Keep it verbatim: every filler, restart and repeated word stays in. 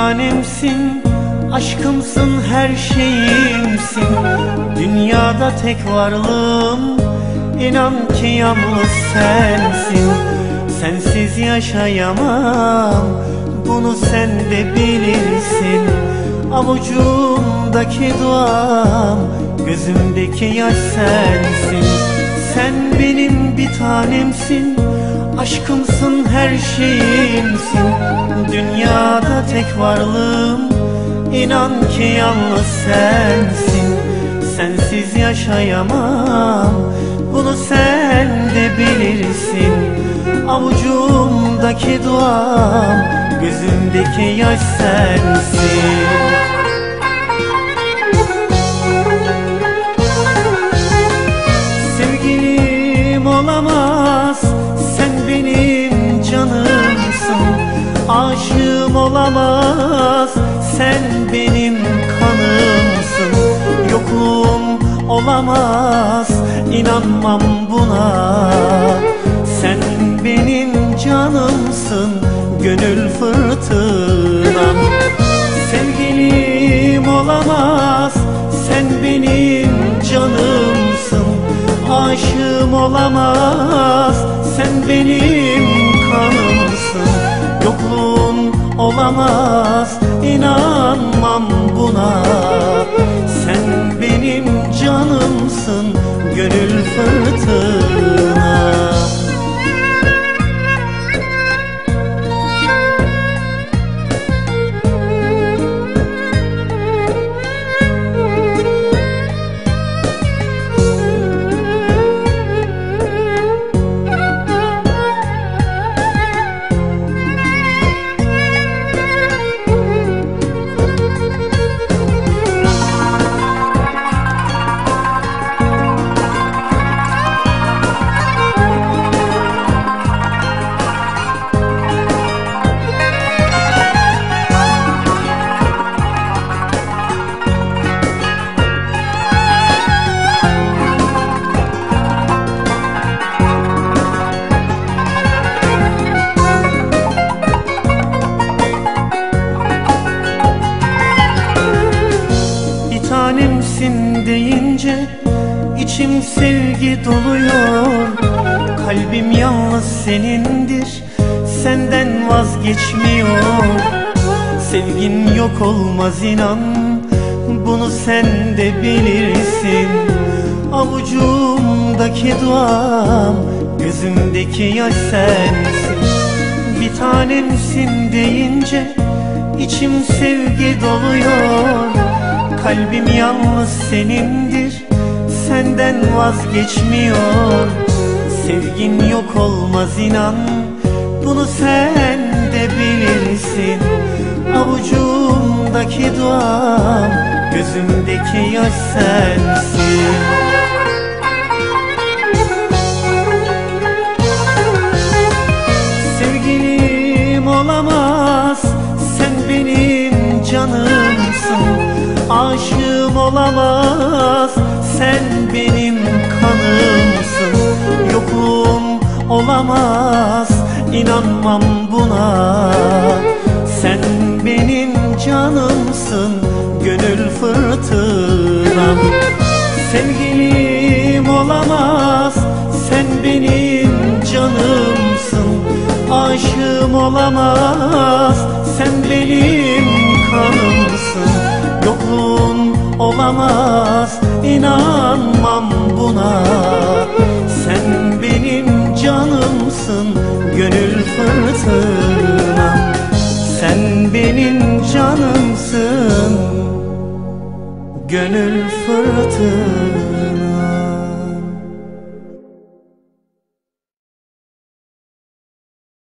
tanemsin, aşkımsın, her şeyimsin. Dünyada tek varlığım, inan ki yalnız sensin. Sensiz yaşayamam, bunu sen de bilirsin. Avucumdaki duam, gözümdeki yaş sensin. Sen benim bir tanemsin, aşkımsın, her şeyimsin. Dünyada tek varlığım, inan ki yalnız sensin. Sensiz yaşayamam, bunu sen de bilirsin. Avucumdaki duam, gözümdeki yaş sensin. Sevgilim olamaz, sen benim canımsın. Aşığım olamaz, sen benim kanımsın. Yokluğum olamaz, inanmam buna. Sen benim canımsın, gönül fırtınam. Sevgilim olamaz, sen benim canımsın. Aşığım olamaz, sen benim kanımsın. Yokluğun olamaz, inanmam buna. Sen benim canımsın, gönül fırtına. Tanemsin deyince içim sevgi doluyor. Kalbim yalnız senindir, senden vazgeçmiyor. Sevgin yok olmaz, inan, bunu sen de bilirsin. Avucumdaki duam, gözümdeki yaş sensin. Bir tanemsin deyince içim sevgi doluyor. Kalbim yalnız senindir, senden vazgeçmiyor. Sevgin yok olmaz, inan, bunu sen de bilirsin. Avucumdaki duam, gözümdeki yaş sensin. Sevgilim olamaz, sen benim canımsın. Aşığım olamaz, sen benim kanımsın. Yokluğum olamaz, inanmam buna. Sen benim canımsın, gönül fırtınam. Sevgilim olamaz, sen benim canımsın. Aşığım olamaz, sen benim kanımsın. Yokluğun olamaz, inanmam buna. Sen benim canımsın, gönül fırtınam. Sen benim canımsın, gönül fırtınam.